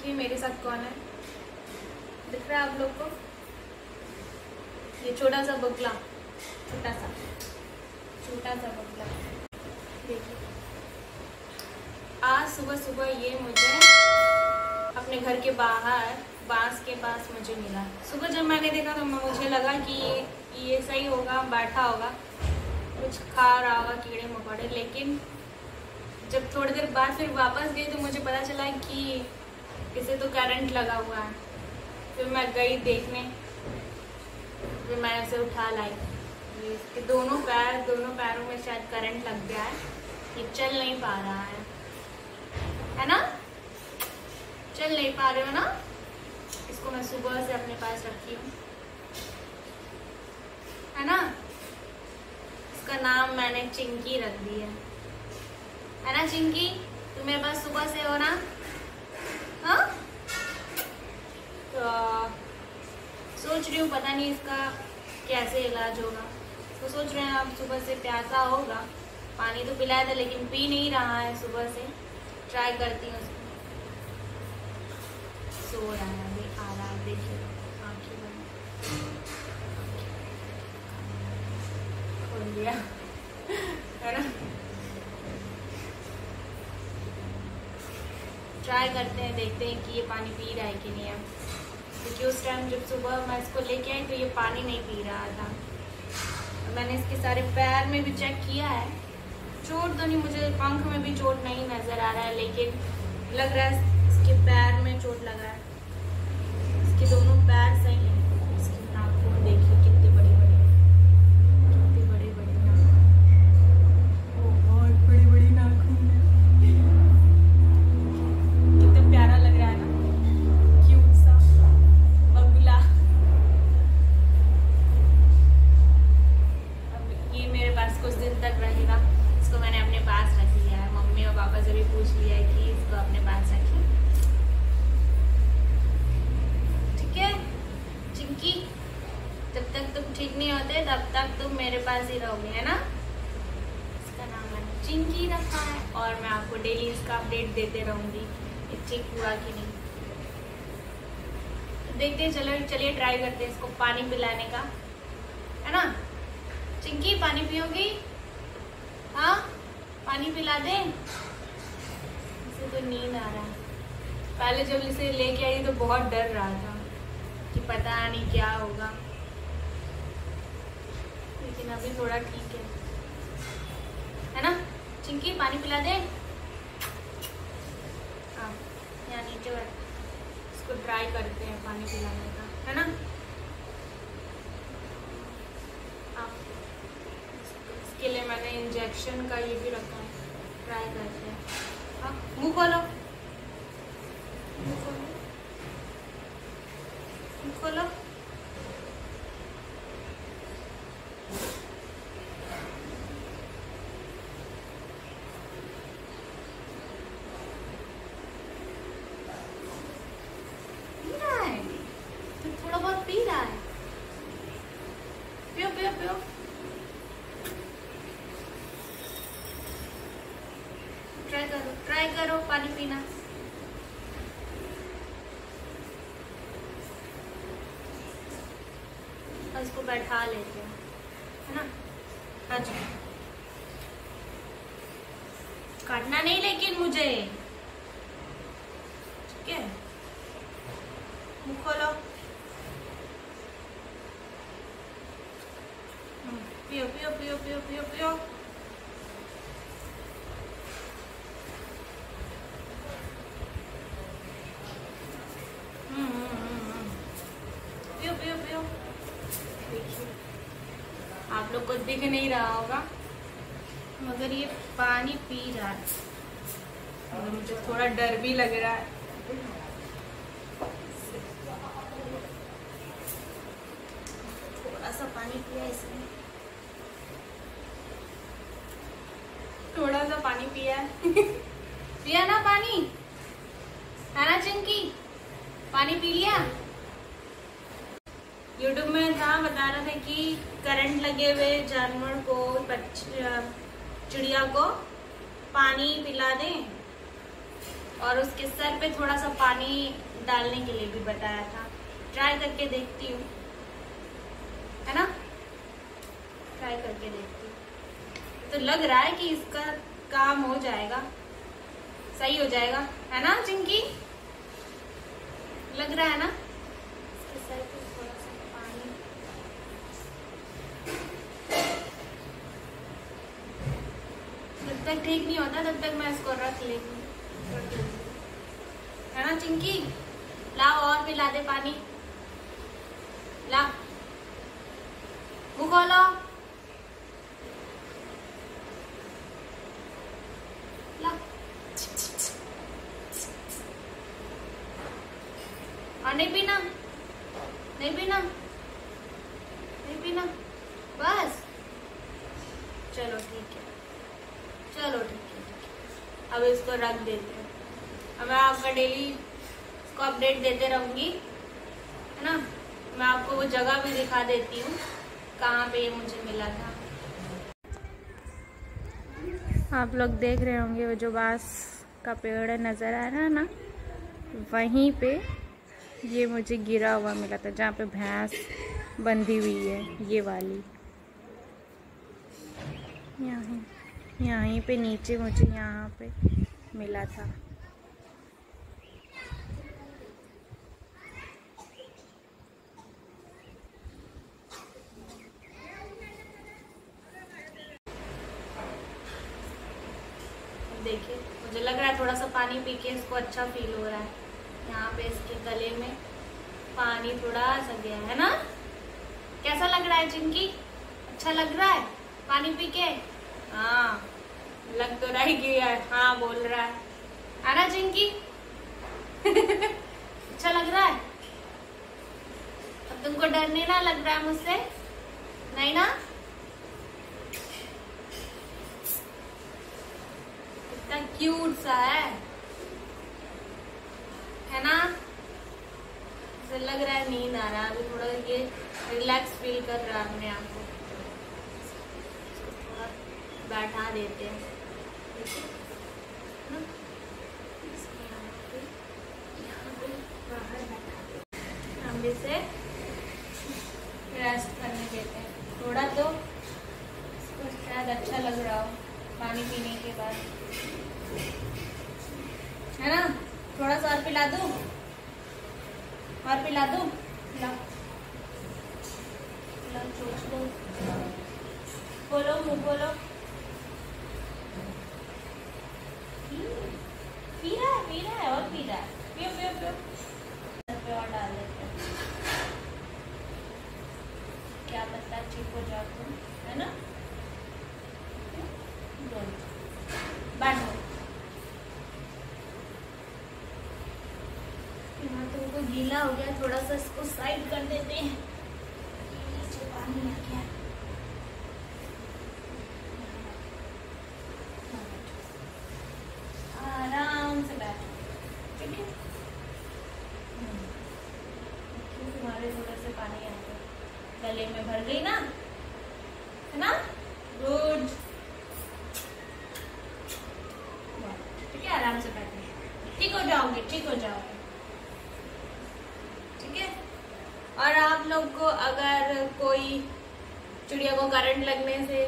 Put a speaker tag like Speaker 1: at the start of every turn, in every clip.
Speaker 1: देखिए मेरे साथ कौन है, दिख रहा है आप लोग को? ये छोटा सा बगला, छोटा सा बगला। देखिए आज सुबह सुबह ये मुझे अपने घर के बाहर बांस के पास मुझे मिला। सुबह जब मैंने देखा तो मुझे लगा कि ये सही होगा, बैठा होगा, कुछ खा रहा होगा कीड़े मकोड़े। लेकिन जब थोड़ी देर बाद फिर वापस गई तो मुझे पता चला कि इसे तो करंट लगा हुआ है। फिर मैं गई देखने, फिर मैंने उसे उठा लाई। इसके दोनों पैरों में शायद करंट लग गया है, ये चल नहीं पा रहा है ना? चल नहीं पा रहे हो ना? इसको मैं सुबह से अपने पास रखी हूँ, है ना? इसका नाम मैंने चिंकी रख दिया है ना? चिंकी तुम मेरे पास सुबह से हो ना? हाँ, तो सोच रही हूँ पता नहीं इसका कैसे इलाज होगा। तो सोच रहे हैं अब सुबह से प्यासा होगा, पानी तो पिलाया था लेकिन पी नहीं रहा है सुबह से। ट्राई करती हूँ उसको। सो रहा है अभी, आ रहा है, देखिए आँखें बंद खोल लिया है ना? ट्राई करते हैं, देखते हैं कि ये पानी पी रहा है कि नहीं है। क्योंकि उस टाइम जब सुबह मैं इसको लेके आई तो ये पानी नहीं पी रहा था। मैंने इसके सारे पैर में भी चेक किया है, चोट तो नहीं, मुझे पंख में भी चोट नहीं नज़र आ रहा है, लेकिन लग रहा है इसके पैर में चोट लगा है। इसके दोनों पैर सही हैं। इसकी नाखून देखिए कितने बड़े बड़े नाखून, बहुत बड़ी बड़ी नाखून है। कितना प्यारा लग रहा है ना, क्यूट सा बगुला। अब ये मेरे पास कुछ दिन तक रहेगा। इसको मैंने अपने पास रख लिया है। मम्मी और पापा से भी पूछ लिया है कि इसको अपने पास रखें, ठीक है? चिंकी, जब तक तुम ठीक नहीं होते तब तक तुम मेरे पास ही रहोगे, है ना? इसका नाम मैंने चिंकी रखा है और मैं आपको डेली इसका अपडेट देते रहूंगी कि ठीक हुआ कि नहीं। तो देखते हैं, चलिए ट्राई करते हैं इसको पानी पिलाने का, है ना? चिंकी पानी पियोगी? हाँ, पानी पिला दे। इसे तो नींद आ रहा है। पहले जब इसे लेके आई तो बहुत डर रहा था कि पता नहीं क्या होगा, लेकिन अभी थोड़ा ठीक है ना? चिंकी पानी पिला दे। हाँ, यहाँ नीचे बैठ, इसको ट्राई करते हैं पानी पिलाने का, है ना? इसके लिए मैंने इंजेक्शन का ये भी रखा है, ट्राई करते हैं। हाँ, मुँह खोलो, मुँह खोलो, मुँह खोलो। पी रहा है, तो थोड़ा बहुत पी रहा है। पियो पियो पियो। ट्राई करो पानी पीना। और इसको बैठा लेते हैं, है ना? अच्छा, काटना नहीं लेकिन मुझे, ठीक है? मुँह खोलो, पियो पियो पियो पियो पियो पियो। पियो पियो पियो। देखिए आप लोग को दिख नहीं रहा होगा मगर ये पानी पी रहा है और मुझे थोड़ा डर भी लग रहा है। थोड़ा सा पानी पिया इसने, थोड़ा सा पानी पिया पिया ना पानी, है ना चिंकी? पानी पी लिया? यूट्यूब में था, बता रहा था कि करंट लगे हुए जानवर को, चिड़िया को पानी पिला दें और उसके सर पे थोड़ा सा पानी डालने के लिए भी बताया था। ट्राई करके देखती हूँ, है ना, ट्राई करके देखती हूँ। तो लग रहा है कि इसका काम हो जाएगा, सही हो जाएगा, है ना चिंकी? लग रहा है ना? इसके सर पे थोड़ा सा पानी, जब तक ठीक नहीं होता तब तक मैं इसको रख लेंगी, है ना चिंकी? लाओ और भी ला दे पानी, ला, मुंह खोलो, ला, और नहीं पीना, नहीं पीना, नहीं पीना, बस, चलो ठीक है, चलो ठीक है। अब इसको रख देते हैं। अब मैं आपका डेली इसको अपडेट देते रहूंगी, है ना। मैं आपको वो जगह भी दिखा देती हूँ कहाँ पे ये मुझे मिला था। आप लोग देख रहे होंगे वो जो बांस का पेड़ नज़र आ रहा है ना, वहीं पे ये मुझे गिरा हुआ मिला था, जहाँ पे भैंस बंधी हुई है, ये वाली, यहीं पे नीचे मुझे यहाँ पे मिला था। देखिए मुझे लग रहा है थोड़ा सा पानी पी के इसको अच्छा फील हो रहा है। यहाँ पे इसके गले में पानी थोड़ा सा गया है ना। कैसा लग रहा है चिंकी? अच्छा लग रहा है पानी पी के? हाँ लग तो रहा ही गया है, हाँ बोल रहा है ना चिंकी? अच्छा लग रहा है? अब तुमको डर नहीं ना लग रहा है मुझसे? नहीं ना? कितना क्यूट सा है ना? मुझे लग रहा है नींद आ रहा है, अभी थोड़ा ये रिलैक्स फील कर रहा है अपने आप को। थोड़ा बैठा देते हैं, हम इसे रेस्ट करने देते हैं थोड़ा, तो इसको शायद अच्छा लग रहा हो पानी पीने के बाद, है ना। थोड़ा सा और पिला दूं, और पिला दूं, ला चोच लो, खोलो मुंह खोलो, पी रहा है और पी रहा है, पियो पियो पियो, सर पे और डाल देते हैं, क्या पता ठीक हो जाओ तुम, है ना। बैठो, यहाँ तो उनको गीला हो गया, थोड़ा सा इसको साइड कर देते हैं, नीचे पानी आ गया। आराम से बैठो, ठीक है। तुम्हारे थोड़े से पानी आ गया, गले में भर गई ना, है ना। गुड, ठीक है, आराम से बैठो, ठीक हो जाओगे, ठीक हो जाओगे, ठीक है। और आप लोग को अगर कोई चिड़िया को करंट लगने से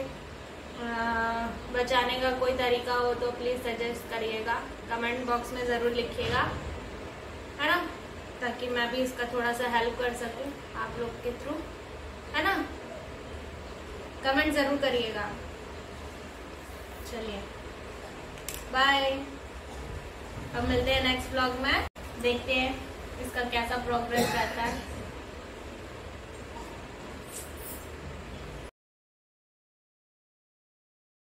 Speaker 1: बचाने का कोई तरीका हो तो प्लीज सजेस्ट करिएगा, कमेंट बॉक्स में जरूर लिखिएगा, है ना, ताकि मैं भी इसका थोड़ा सा हेल्प कर सकूं आप लोग के थ्रू, है ना। कमेंट जरूर करिएगा। चलिए बाय, अब मिलते हैं नेक्स्ट व्लॉग में, देखते हैं इसका कैसा प्रोग्रेस रहता है।